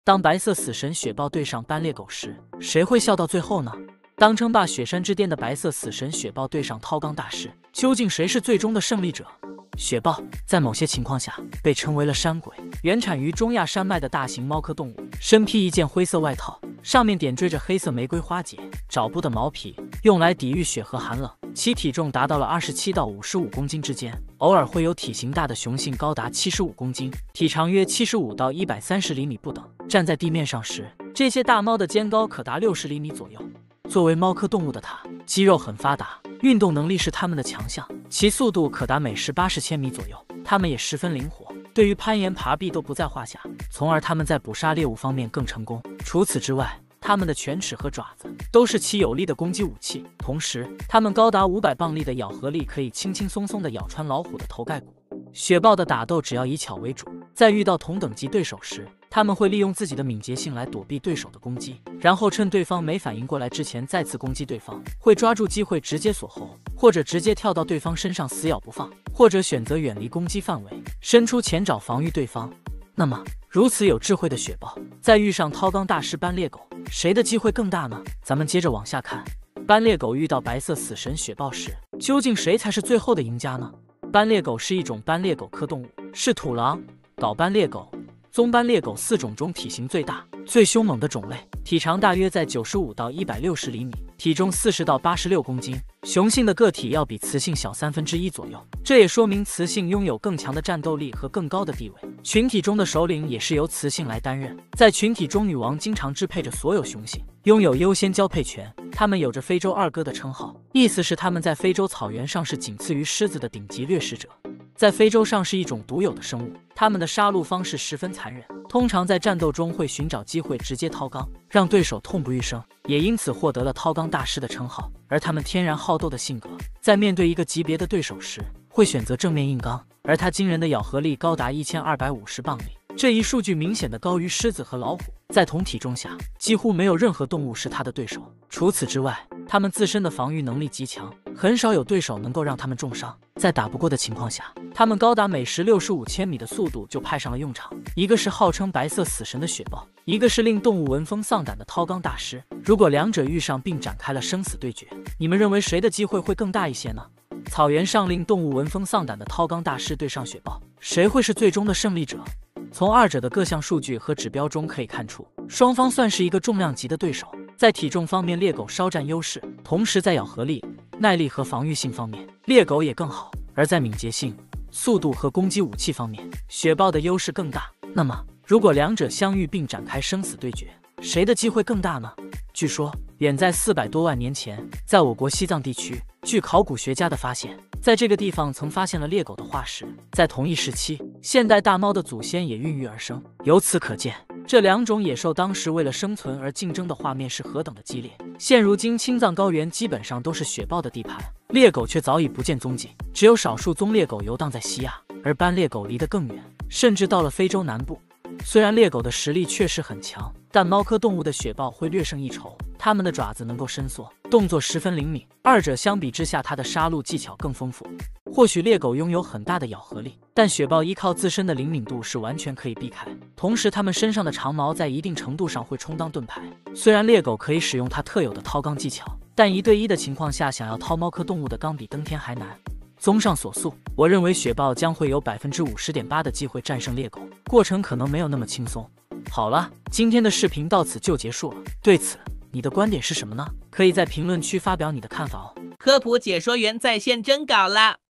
当白色死神雪豹对上斑鬣狗时，谁会笑到最后呢？当称霸雪山之巅的白色死神雪豹对上涛钢大师，究竟谁是最终的胜利者？雪豹在某些情况下被称为了山鬼，原产于中亚山脉的大型猫科动物，身披一件灰色外套，上面点缀着黑色玫瑰花结，爪部的毛皮用来抵御雪和寒冷。其体重达到了27到55公斤之间，偶尔会有体型大的雄性高达75公斤，体长约75到130厘米不等。站在地面上时，这些大猫的肩高可达60厘米左右。作为猫科动物的它，肌肉很发达，运动能力是它们的强项，其速度可达每时80千米左右。它们也十分灵活，对于攀岩、爬壁都不在话下，从而它们在捕杀猎物方面更成功。除此之外，它们的犬齿和爪子都是其有力的攻击武器，同时，它们高达500磅力的咬合力可以轻轻松松地咬穿老虎的头盖骨。雪豹的打斗只要以巧为主，在遇到同等级对手时，他们会利用自己的敏捷性来躲避对手的攻击，然后趁对方没反应过来之前再次攻击对方，会抓住机会直接锁喉，或者直接跳到对方身上死咬不放，或者选择远离攻击范围，伸出前爪防御对方。那么，如此有智慧的雪豹，在遇上涛钢大师斑鬣狗，谁的机会更大呢？咱们接着往下看，斑鬣狗遇到白色死神雪豹时，究竟谁才是最后的赢家呢？斑鬣狗是一种斑鬣狗科动物，是土狼、岛斑鬣狗、棕斑鬣狗4种中体型最大、最凶猛的种类，体长大约在95到160厘米，体重40到86公斤。雄性的个体要比雌性小1/3左右，这也说明雌性拥有更强的战斗力和更高的地位。群体中的首领也是由雌性来担任，在群体中，女王经常支配着所有雄性，拥有优先交配权。它们有着非洲2哥的称号，意思是它们在非洲草原上是仅次于狮子的顶级掠食者。在非洲上是一种独有的生物，它们的杀戮方式十分残忍，通常在战斗中会寻找机会直接掏钢，让对手痛不欲生，也因此获得了掏钢大师的称号。而它们天然好斗的性格，在面对一个级别的对手时，会选择正面硬刚，而它惊人的咬合力高达1250磅力，这一数据明显的高于狮子和老虎。在同体重下，几乎没有任何动物是它的对手。除此之外，它们自身的防御能力极强，很少有对手能够让它们重伤。在打不过的情况下，它们高达每时65千米的速度就派上了用场。一个是号称白色死神的雪豹，一个是令动物闻风丧胆的涛钢大师。如果两者遇上并展开了生死对决，你们认为谁的机会会更大一些呢？草原上令动物闻风丧胆的涛钢大师对上雪豹，谁会是最终的胜利者？从二者的各项数据和指标中可以看出，双方算是一个重量级的对手。在体重方面，猎狗稍占优势，同时在咬合力、耐力和防御性方面，猎狗也更好。而在敏捷性、速度和攻击武器方面，雪豹的优势更大。那么，如果两者相遇并展开生死对决，谁的机会更大呢？据说，远在400多万年前，在我国西藏地区，据考古学家的发现，在这个地方曾发现了猎狗的化石。在同一时期，现代大猫的祖先也孕育而生。由此可见，这两种野兽当时为了生存而竞争的画面是何等的激烈。现如今，青藏高原基本上都是雪豹的地盘，猎狗却早已不见踪迹，只有少数棕猎狗游荡在西亚，而斑猎狗离得更远，甚至到了非洲南部。虽然猎狗的实力确实很强，但猫科动物的雪豹会略胜一筹。它们的爪子能够伸缩，动作十分灵敏，二者相比之下，它的杀戮技巧更丰富。或许猎狗拥有很大的咬合力，但雪豹依靠自身的灵敏度是完全可以避开。同时，它们身上的长毛在一定程度上会充当盾牌。虽然猎狗可以使用它特有的掏钢技巧，但1对1的情况下，想要掏猫科动物的钢比登天还难。综上所述，我认为雪豹将会有50.8%的机会战胜猎狗，过程可能没有那么轻松。好了，今天的视频到此就结束了。对此，你的观点是什么呢？可以在评论区发表你的看法哦。 科普解说员在线征稿啦！